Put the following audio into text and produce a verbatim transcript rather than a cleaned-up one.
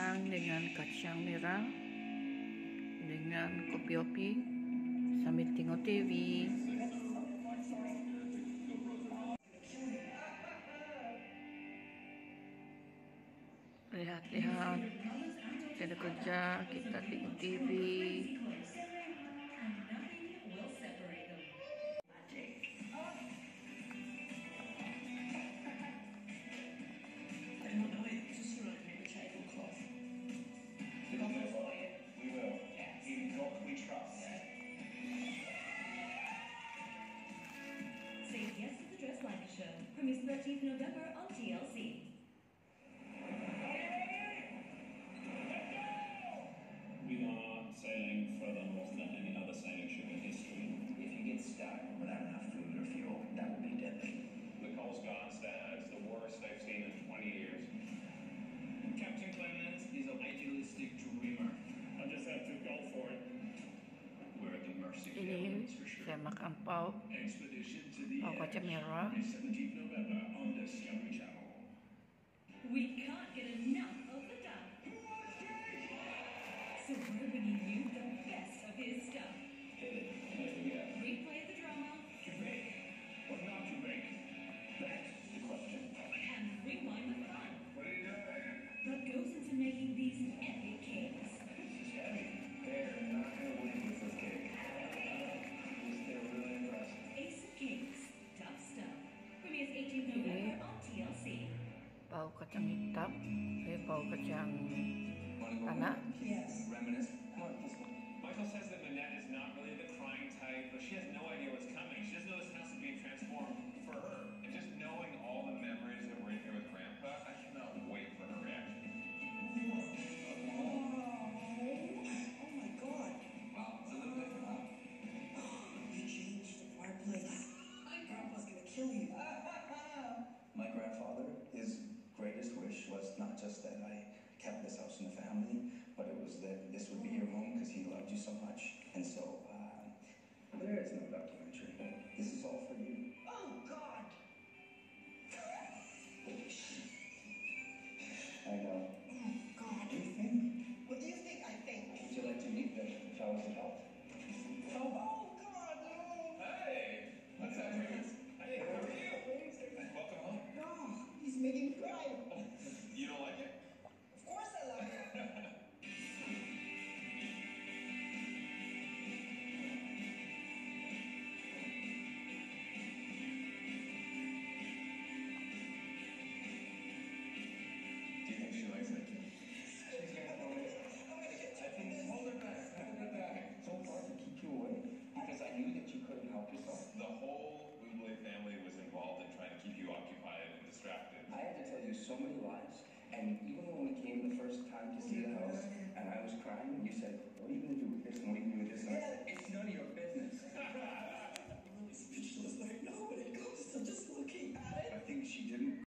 kentang dengan kacang merah dengan kopi opi sambil tengok T V. Lihat-lihat, kita kerja, kita tengok T V. Say yes to the Dress Life Show. Premieres thirteenth November on T L C. We are sailing further north than any other sailing ship in history. If you get stuck without enough food or fuel, that would be deadly. The Coast Guard says the worst they've seen in twenty years. Captain Clemens is an idealistic dreamer. I just have to go for it. We're at the mercy of the Ini elements for sure. saya makan pau, Expedition to the pau kacang merah. seventeenth November on Discovery Channel. We can't get enough of the dub. So we're bringing you the best of his stuff. Replay the drama. To make or not to make? That's the question. And rewind the fun. What are you doing? That goes into making these epic cakes. This is heavy. They're not going to win with this cake. They're really impressive. Ace of Cakes, tough stuff. Premieres eighteenth November on T L C. Pau kacang hitam, eh pau kacang tanah. Yes. Reminisce. Come on, let's go. Michael says that Manette is not really the crying type, but she has no idea what's coming. She doesn't know this house is being transformed for her. And just knowing all the memories that were in here with Grandpa, I cannot wait for her reaction. Oh my God. Wow, it's a little different, huh? You changed the fireplace. My grandpa's gonna kill you. My grandfather, his greatest wish was not just that I kept this house in the family, but it was that this would be your home because he loved you so much. And so, uh, there is no documentary. This is all for you. Oh God. I know. Oh God. What do you think? What do you think I think? Would you like to meet the fellows at help? Oh God, no. Hey! What's up, Chris? Hey, how are you? Welcome home. No, he's making me cry. You don't like it? Of course I love it. Do you think she likes it? She's gonna notice. I think hold her back, hold her back. So hard to keep you away because I knew that you couldn't help yourself. The whole Buble family was involved in trying to keep you occupied and distracted. I had to tell you so many lies, and even when we came the first time to see the house, and I was crying, you said, "What are you gonna do with this? And what are you gonna do with this?" And I said, "It's none of your business."